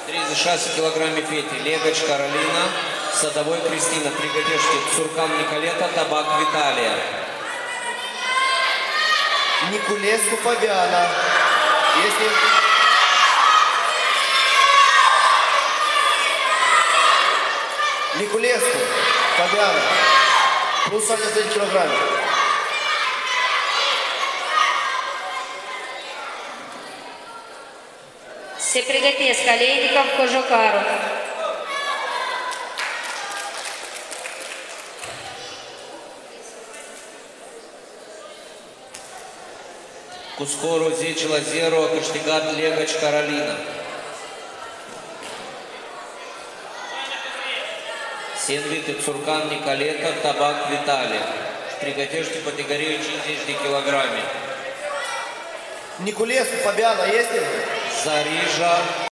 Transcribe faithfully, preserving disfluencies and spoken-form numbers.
тридцать шесть килограмм Фети, Легач Каролина, Садовой Кристина, Тригодешки, Цуркан Николета, Табак Виталия. Никулеску Фабиана. Если... Никулеску Фабиана. Плюс один килограмм. Se pregătesc Aleinikov, Cojocaru. Cu scorul zece la zero a câștigat Legaci Carolina. Se invită Цуркан Николета, Табак Виталий. Приготовьте категорию cincisprezece de kilograme. Никулеску Фабиана есть ли? Зарижа